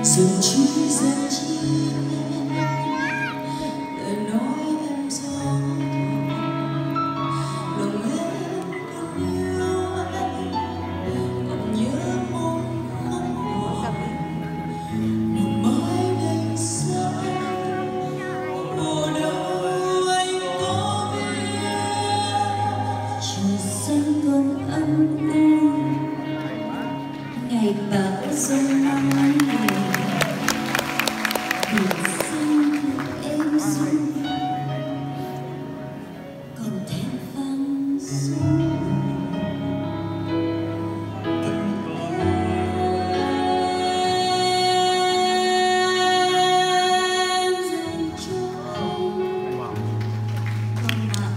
dần chi lời nói em gió lòng em còn yêu anh, còn nhớ mong khóc hoài một mãi đành xa mùa đâu anh có biết trời xanh còn âm u ngày bão giông nắng biển xanh êm xuân còn thét vang xuân em dành cho anh còn mặn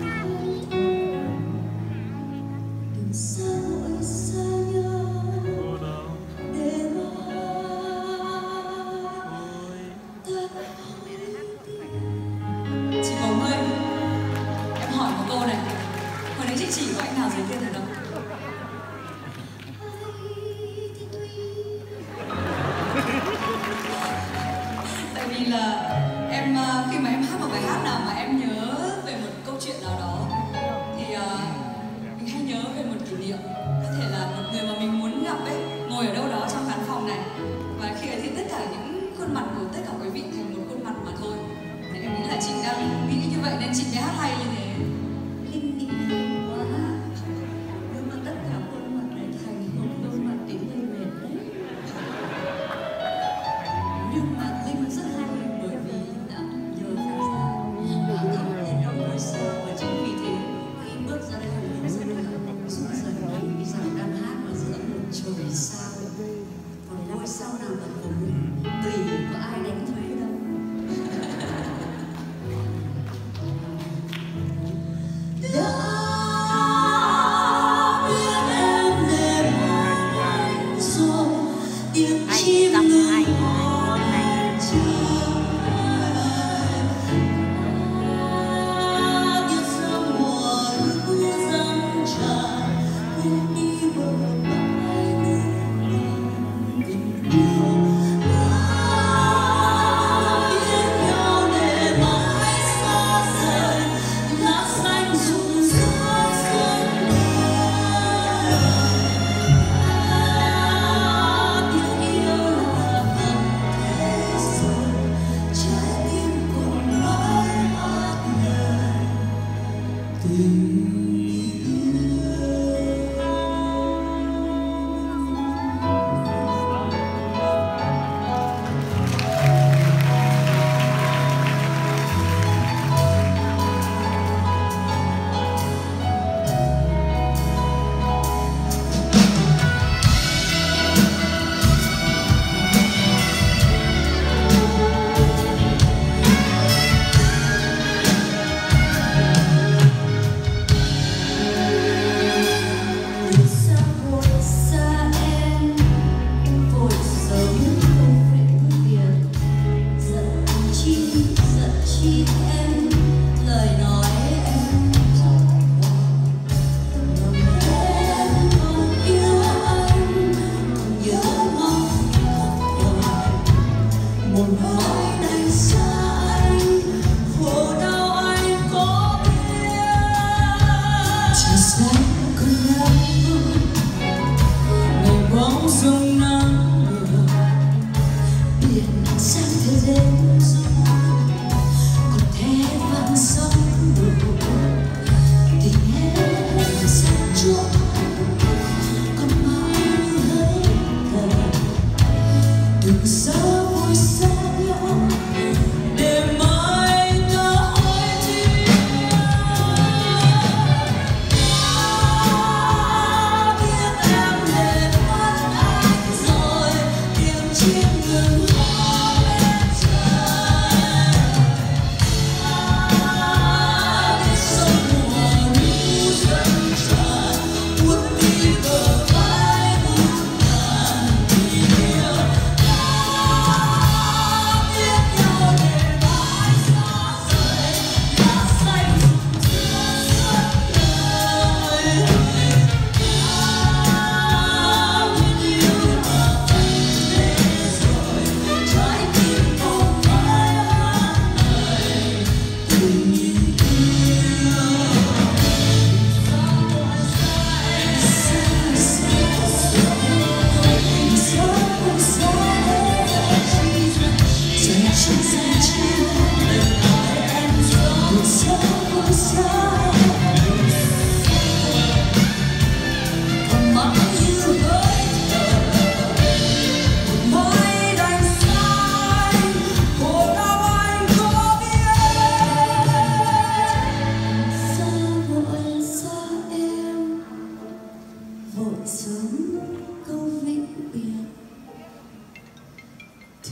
đừng xa vội xa nhau để mai ta chị Bồng ơi, em hỏi một câu này, hồi nãy chị chỉ có anh nào giới thiệu thật không? Tại vì là em khi mà em hát một bài hát nào mà em nhớ về một câu chuyện nào đó thì mình hay nhớ về một kỷ niệm, có thể là một người mà mình muốn gặp ấy ngồi ở đâu đó trong khán phòng này, và khi ấy thì tất cả những khuôn mặt của tất cả quý vị thành một khuôn mặt mà thôi. Thì em nghĩ là chị đang nghĩ như vậy nên chị mới hát hay như thế. Linh nghĩ hay quá, nhưng mà tất cả khuôn mặt này thành một khuôn mặt tím hơi mệt đấy. Nhưng mà Linh rất hay bởi vì đã nhờ khán giả và thắp lên đống ngôi sao, và chính vì thế khi bước ra đây Linh rất là run rẩy vì rằng đang hát ở giữa một trời sao, còn ngôi sao nào là của mình tùy có ai đánh thuế đâu. Đã biết em để mãi rồi tiếng chim ngừng hót chờ biết sớm mùa thu dâng tràn quên đi bờ bãi nước tình yêu. Biết nhau để mãi xa rời lá xanh rụng rơi sớm biết yêu là vẫn thế rồi trái tim còn mãi hát lời tình yêu. Vì sao vội xa em vội sớm không vĩnh biệt, giận chi em lời nói em giọng lòng em còn yêu anh, còn nhớ mong khóc hoài một mãi đành xa anh khổ đau anh có biết. Trời xanh còn âm u ngày bóng giông nắng buồn, biển xanh thế đêm ru còn thế vang sóng đổ tình em dành cho anh còn mãi hơi thở đừng xa vội xa nhau để mai ta hỏi chi. Đã biết em để mất anh rồi tiếng chim ngừng hót bên trời. Biết sớm mùa thu dâng tràn cuốn đi bờ vai buồn ngàn tình yêu.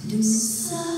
đừng xa